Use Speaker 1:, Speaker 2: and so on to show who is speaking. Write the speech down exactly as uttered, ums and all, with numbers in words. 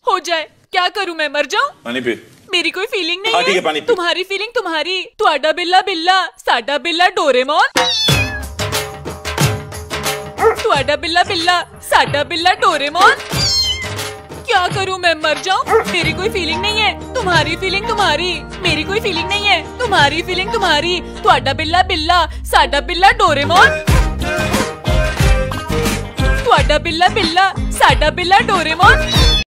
Speaker 1: हो जाए। क्या करूं मैं, मर जाऊं?
Speaker 2: पानी पी।
Speaker 1: मेरी कोई फीलिंग नहीं
Speaker 2: हाँ,
Speaker 1: है,
Speaker 2: ठीक है, पानी पी।
Speaker 1: तुम्हारी फीलिंग तुम्हारी। तुहाडा बिल्ला बिल्ला, साडा बिल्ला डोरेमोन। तुहाडा बिल्ला बिल्ला, साडा बिल्ला डोरेमोन। क्या करूं मैं, मर जाऊं? मेरी कोई फीलिंग नहीं है, तुम्हारी फीलिंग तुम्हारी। मेरी कोई फीलिंग नहीं है, तुम्हारी फीलिंग तुम्हारी। तुहाडा बिल्ला बिल्ला, साडा बिल्ला डोरेमोन। तुहाडा बिल्ला बिल्ला, साडा बिल्ला डोरेमोन।